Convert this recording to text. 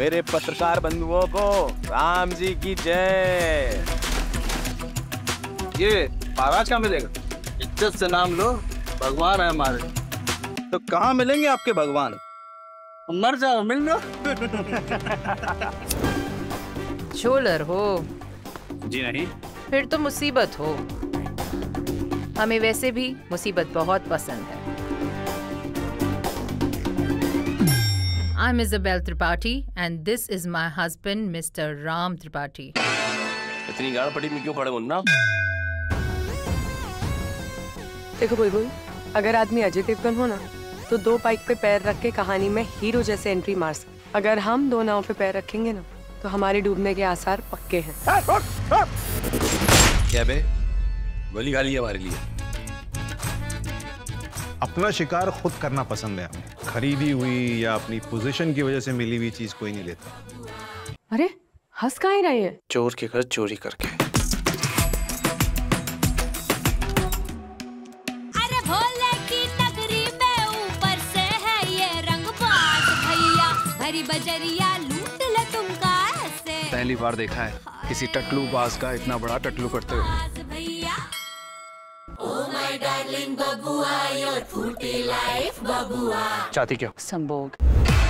मेरे पत्रकार बंधुओं को राम जी की जय। ये महाराज कहाँ मिलेगा? इज्जत से नाम लो, भगवान है हमारे। तो कहाँ मिलेंगे आपके भगवान? मर जाओ, मिल लो। झोलर हो? जी नहीं। फिर तो मुसीबत हो। हमें वैसे भी मुसीबत बहुत पसंद है। I'm Isabel Tripathi and this is my husband, Mr. Ram Tripathi. इतनी गाड़ पड़ी में क्यों खड़े हो ना? देखो बुलबुल, अगर आदमी अजय देवगन हो ना तो 2 बाइक पे पैर रख के कहानी में हीरो जैसे एंट्री मार सकते। अगर हम 2 नाव पे पैर रखेंगे ना तो हमारे डूबने के आसार पक्के हैं। क्या बे? गोली खा ली है हमारे लिए। अपना शिकार खुद करना पसंद है हमें। खरीदी हुई या अपनी पोजीशन की वजह से मिली हुई चीज कोई नहीं लेता। अरे हंस काहे रहे हैं? चोर के घर चोरी करके। अरे भोले की नगरी में ऊपर से है ये रंगबाज भैया, भरी बजरिया लूट ले तुमका ऐसे। पहली बार देखा है किसी टटलू बाज का इतना बड़ा टटलू करते हुए। My darling बबुआ, your fruity life बबुआ। चाहती क्यों? संभोग।